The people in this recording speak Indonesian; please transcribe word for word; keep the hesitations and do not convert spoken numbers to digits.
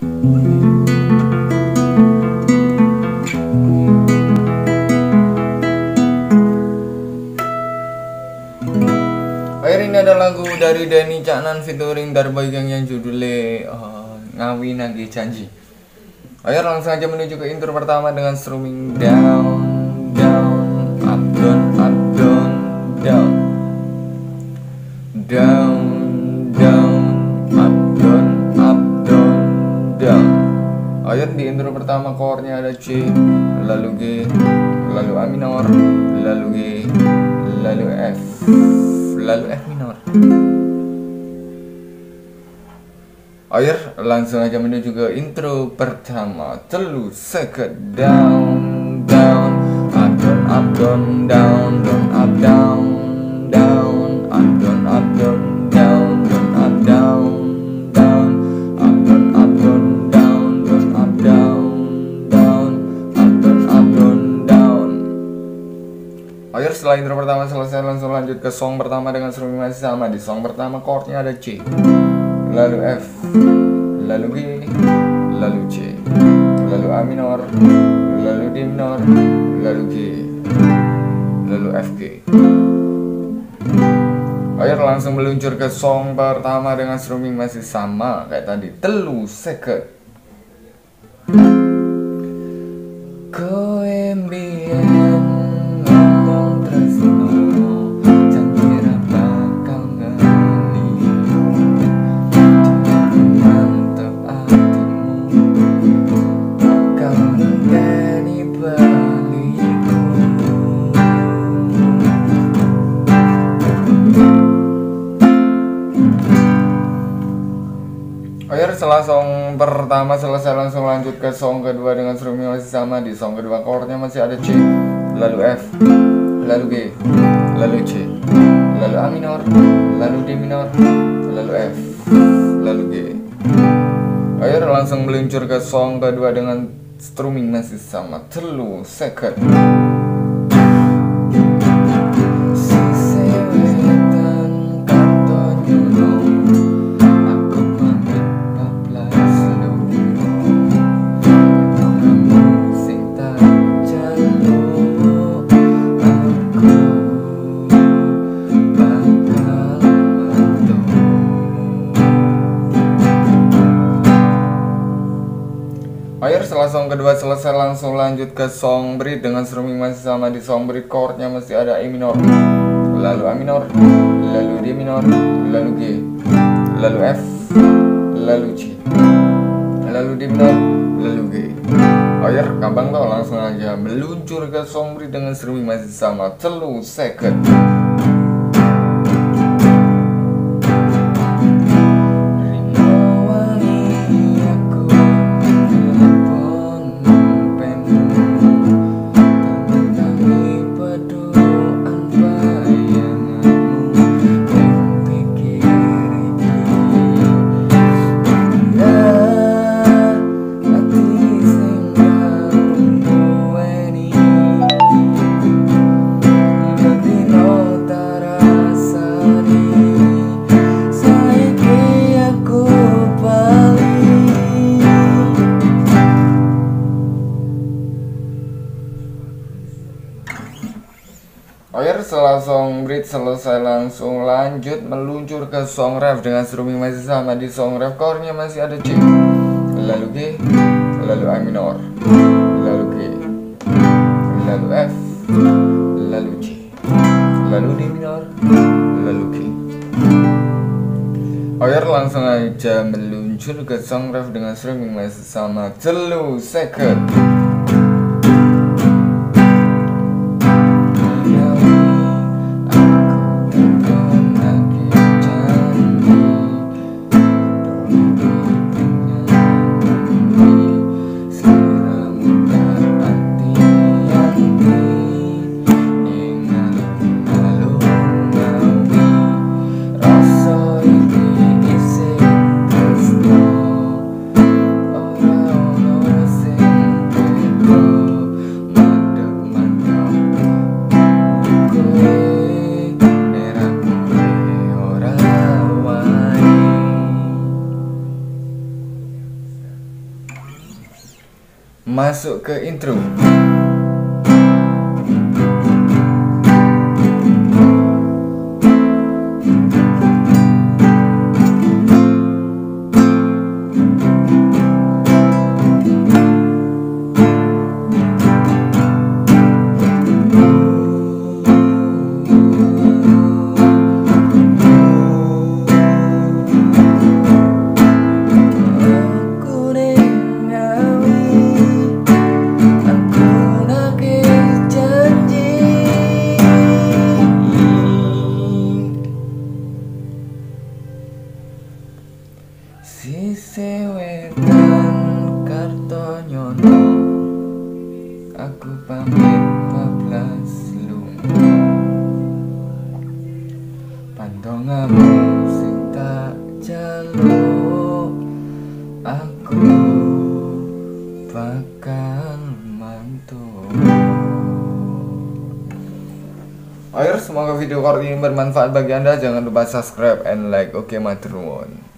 Akhir ini ada lagu dari Denny Caknan featuring Darboygang yang judulnya uh, Ngawi Nagih Janji. Ayo langsung aja menuju ke intro pertama dengan strumming down, down, up, down, up, down, down, down, down, up, down, up, down, down. Ayo di intro pertama chordnya ada C, lalu G, lalu A minor, lalu G, lalu F, lalu F minor. Ayo langsung aja menuju ke intro pertama. Telu seket down, down, up, down, up, down, down, down, up, down, down, up, down, up, down, down, down, up, down, down, up, down, up, down, down, down, up, down, down, up, down, up, down, down. Ayo setelah intro pertama selesai langsung lanjut ke song pertama dengan strumming masih sama. Di song pertama chordnya ada C, lalu F, lalu G, lalu C, lalu A minor, lalu D minor, lalu G, lalu F G. Ayo langsung meluncur ke song pertama dengan strumming masih sama kayak tadi. Telu seket. Kowe mbien ngomong tresno janji ra bakal ngali. Mantep atimu bakal ngenteni baliku. Ayo setelah song pertama selesai langsung lanjut ke song kedua dengan strumming masih sama. Di song kedua chordnya masih ada C, lalu F, lalu G, lalu C, lalu A minor, lalu D minor, lalu F, lalu G. Ayo langsung meluncur ke song kedua dengan strumming masih sama. Telu seket. Ayo setelah song kedua selesai langsung lanjut ke song bridge dengan strumming masih sama. Di song bridge chordnya masih ada E minor, lalu A minor, lalu D minor, lalu G, lalu F, lalu C, lalu D minor, lalu G. Ayo gampang toh, langsung aja meluncur ke song bridge dengan strumming masih sama. Telu seket. Ayo setelah song bridge selesai langsung lanjut meluncur ke song ref dengan strumming masih sama. Di song ref chordnya masih ada C, lalu G, lalu A minor, lalu G, lalu F, lalu C, lalu D minor, lalu G. Ayo langsung aja meluncur ke song ref dengan strumming masih sama. Telu seket. masuk ke intro. Sise wetan Kartonyono, aku pamit bablas lunga. Pandongamu sing tak jaluk, aku bakal mantul. Akhir, semoga video kali ini bermanfaat bagi Anda. Jangan lupa subscribe and like. Oke, matur nuwun.